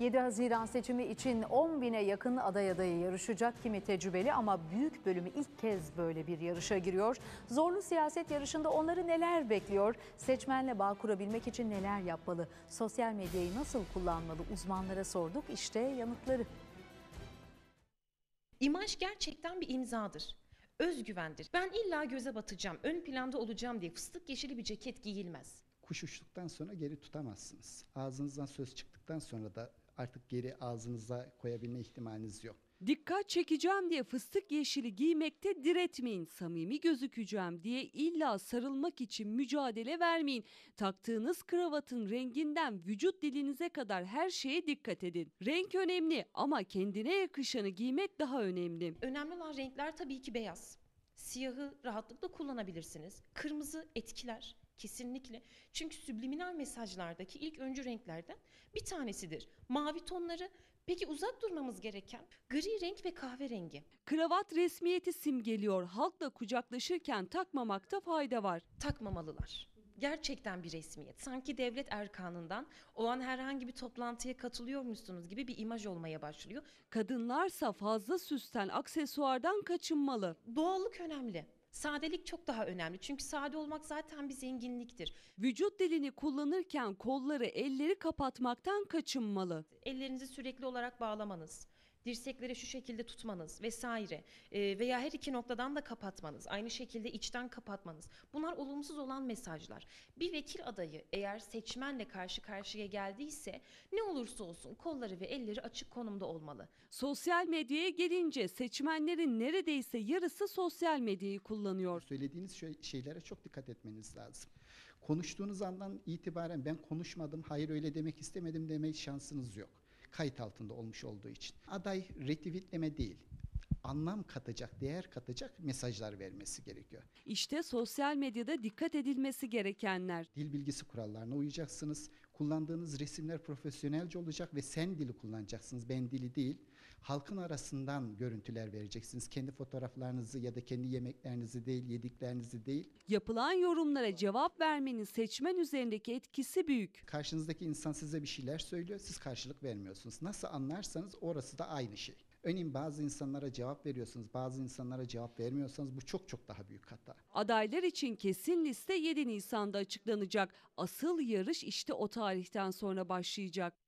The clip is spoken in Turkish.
7 Haziran seçimi için 10 bine yakın aday adayı yarışacak. Kimi tecrübeli ama büyük bölümü ilk kez böyle bir yarışa giriyor. Zorlu siyaset yarışında onları neler bekliyor? Seçmenle bağ kurabilmek için neler yapmalı? Sosyal medyayı nasıl kullanmalı? Uzmanlara sorduk. İşte yanıtları. İmaj gerçekten bir imzadır. Özgüvendir. Ben illa göze batacağım, ön planda olacağım diye fıstık yeşili bir ceket giyilmez. Kuş uçtuktan sonra geri tutamazsınız. Ağzınızdan söz çıktıktan sonra da artık geri ağzınıza koyabilme ihtimaliniz yok. Dikkat çekeceğim diye fıstık yeşili giymekte diretmeyin. Samimi gözükeceğim diye illa sarılmak için mücadele vermeyin. Taktığınız kravatın renginden vücut dilinize kadar her şeye dikkat edin. Renk önemli ama kendine yakışanı giymek daha önemli. Önemli olan renkler tabii ki beyaz. Siyahı rahatlıkla kullanabilirsiniz. Kırmızı etkiler kesinlikle. Çünkü subliminal mesajlardaki ilk öncü renklerden bir tanesidir. Mavi tonları. Peki uzak durmamız gereken gri renk ve kahverengi. Kravat resmiyeti simgeliyor. Halkla kucaklaşırken takmamakta fayda var. Takmamalılar. Gerçekten bir resmiyet. Sanki devlet erkanından o an herhangi bir toplantıya katılıyormuşsunuz gibi bir imaj olmaya başlıyor. Kadınlarsa fazla süsten, aksesuardan kaçınmalı. Doğallık önemli. Sadelik çok daha önemli. Çünkü sade olmak zaten bir zenginliktir. Vücut dilini kullanırken kolları, elleri kapatmaktan kaçınmalı. Ellerinizi sürekli olarak bağlamanız, dirsekleri şu şekilde tutmanız vesaire veya her iki noktadan da kapatmanız, aynı şekilde içten kapatmanız. Bunlar olumsuz olan mesajlar. Bir vekil adayı eğer seçmenle karşı karşıya geldiyse ne olursa olsun kolları ve elleri açık konumda olmalı. Sosyal medyaya gelince seçmenlerin neredeyse yarısı sosyal medyayı kullanıyor. Söylediğiniz şeylere çok dikkat etmeniz lazım. Konuştuğunuz andan itibaren ben konuşmadım, hayır öyle demek istemedim deme şansınız yok. Kayıt altında olmuş olduğu için. Aday retweetleme değil, anlam katacak, değer katacak mesajlar vermesi gerekiyor. İşte sosyal medyada dikkat edilmesi gerekenler. Dil bilgisi kurallarına uyacaksınız. Kullandığınız resimler profesyonelce olacak ve sen dili kullanacaksınız, ben dili değil. Halkın arasından görüntüler vereceksiniz. Kendi fotoğraflarınızı ya da kendi yemeklerinizi değil, yediklerinizi değil. Yapılan yorumlara cevap vermenin seçmen üzerindeki etkisi büyük. Karşınızdaki insan size bir şeyler söylüyor, siz karşılık vermiyorsunuz. Nasıl anlarsanız orası da aynı şey. Örneğin bazı insanlara cevap veriyorsunuz, bazı insanlara cevap vermiyorsanız bu çok çok daha büyük hata. Adaylar için kesin liste 7 Nisan'da açıklanacak. Asıl yarış işte o tarihten sonra başlayacak.